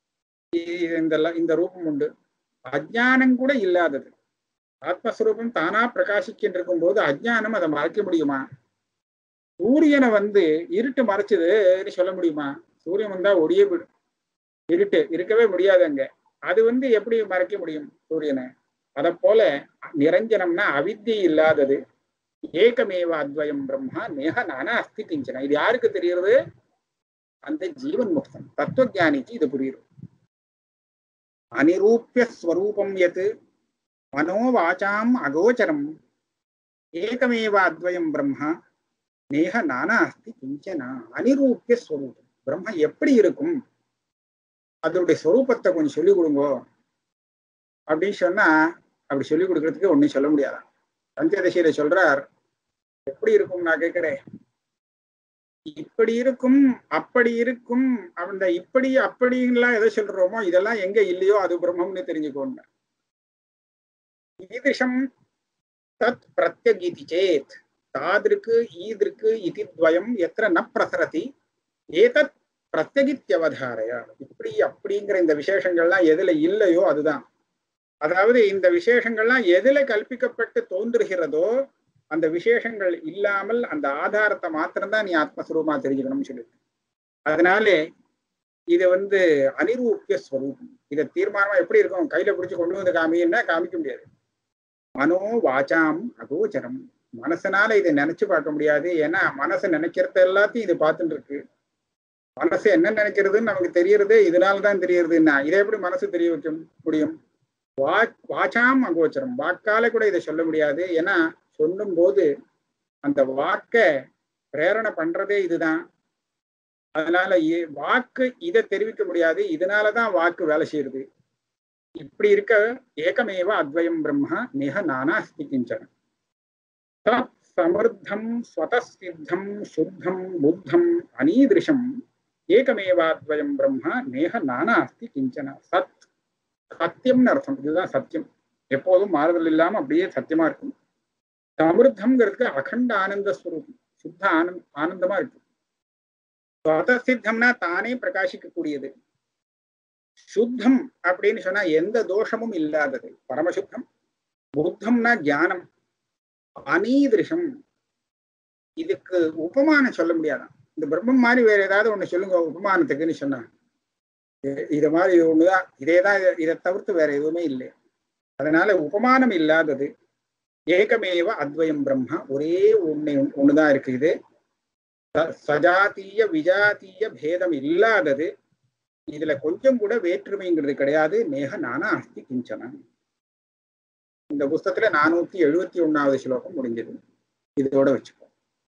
இந்த ரூபம் உண்டு. அஜ்ஞானம் கூட இல்லாதது. ஆத்மஸ்வரூபம் தானா பிரகாசிக்கின்ற இருக்கும் போது அஜ்ஞானம் அதை மறைக்க முடியுமா? சூரியனை இருட்டு மறைச்சதுன்னு சொல்ல முடியுமா? சூரியன் வந்தா ஒடியே போயிடும், இருட்டு இருக்கவே முடியாது அங்க. அது எப்படி மறைக்க முடியும் சூரியனை? அதை போல நிரஞ்சனம்னா அவித்யை இல்லாதது. ஏகமேவ அத்வயம் பிரம்மா நேஹ நானா அஸ்தி கிஞ்சனா. இது யாருக்கு தெரியுறது? அந்த ஜீவன் முக்தன் தத்துவஞானிக்கு இது புரியுது. அனிரூபிய ஸ்வரூபம் யத் மனோவாசாம் அகோச்சரம் ஏகமேவ அத்வயம் பிரம்மா நேஹ நானா அஸ்தி கிஞ்சனா. அனிரூபிய ஸ்வரூபம் பிரம்மா எப்படி இருக்கும், அதனுடைய ஸ்வரூபத்தை கொஞ்சம் சொல்லிக் கொடுங்கோ அப்படின்னு சொன்னா அப்படி சொல்லிக் கொடுக்கறதுக்கு ஒன்னும் சொல்ல முடியாதான். பஞ்சதசியில சொல்றார், எப்படி இருக்கும் நான் கேட்கிறேன். இப்படி இருக்கும் அப்படி இருக்கும். அந்த இப்படி அப்படின்லாம் எதை சொல்றோமோ இதெல்லாம் எங்க இல்லையோ அது பிரம்மம்னு தெரிஞ்சுக்கோங்க. ஈதிருஷம் தத் பிரத்யகீதி சேத் தாதிருக்கு ஈதிருக்கு இதித்வயம் எத்திர ந பிரசரதி ஏதத் பிரத்யகித்யவதாரயா. இப்படி அப்படிங்கிற இந்த விசேஷங்கள்லாம் எதுல இல்லையோ அதுதான். அதாவது இந்த விசேஷங்கள்லாம் எதுல கல்பிக்கப்பட்டு தோன்றுகிறதோ அந்த விசேஷங்கள் இல்லாமல் அந்த ஆதாரத்தை மாத்திரம்தான் நீ ஆத்மஸ்வரூபமா தெரிஞ்சுக்கணும்னு சொல்லிட்டு. அதனால இது அனிரூபிய ஸ்வரூபம். இதை தீர்மானமா எப்படி இருக்கும்? கையில பிடிச்சு கொண்டு வந்து காமின்னா காமிக்க முடியாது. மனோ வாசாம் அகோச்சரம், மனசனால இதை நினைச்சு பார்க்க முடியாது. ஏன்னா மனசு நினைக்கிறத எல்லாத்தையும் இது பார்த்துட்டு இருக்கு. மனசு என்ன நினைக்கிறதுன்னு நமக்கு தெரியறது இதனால்தான் தெரியறதுன்னா இதை எப்படி மனசு தெரிய வைக்க முடியும்? வாசாம் அகோச்சரம், வாக்கால கூட இதை சொல்ல முடியாது. ஏன்னா சொல்லும் போது அந்த வாக்க பிரேரணை பண்றதே இதுதான். அதனால வாக்கு இதை தெரிவிக்க முடியாது. இதனாலதான் வாக்கு வேலை செய்யுது. இப்படி இருக்க ஏகமேவ அத்வயம் பிரம்மா நேஹ நானா அஸ்தி கிஞ்சன. தத் சமிருத்தம் ஸ்வதசித்தம் சுத்தம் புத்தம் அனீதிருஷம் ஏகமேவாத்வயம் பிரம்மா நேஹ நானா அஸ்தி கிஞ்சன. சத், சத்தியம்னு அர்த்தம். இதுதான் சத்தியம். எப்போதும் மாறுதல் இல்லாம அப்படியே சத்தியமா இருக்கும். சமிருத்தம்ங்கிறதுக்கு அகண்ட ஆனந்த ஸ்வரூபம், சுத்த ஆனந்தமா இருக்கு. சித்தம்னா தானே பிரகாசிக்கக்கூடியது. சுத்தம் அப்படின்னு சொன்னா எந்த தோஷமும் இல்லாதது பரமசுத்தம். புத்தம்னா ஞானம். அனீதிருஷம், இதுக்கு உபமானம் சொல்ல முடியாதான். இந்த பிரம்மம் மாதிரி வேற ஏதாவது ஒண்ணு சொல்லுங்க உபமானத்துக்குன்னு சொன்னா. இத மாதிரி ஒண்ணுதான், இதேதான், இதை தவிர்த்து வேற எதுவுமே இல்லை. அதனால உபமானம் இல்லாதது. ஏகமேவ அத்வயம் பிரம்மா, ஒரே ஒண்ணுதான் இருக்கு. இது சஜாத்திய விஜாத்திய பேதம் இல்லாதது. இதுல கொஞ்சம் கூட வேற்றுமைங்கிறது கிடையாது. நேக நானா அஸ்தி கிஞ்சனா. இந்த புஸ்தகத்துல 471வது ஸ்லோகம் முடிஞ்சது. இதோட வச்சுக்கோ.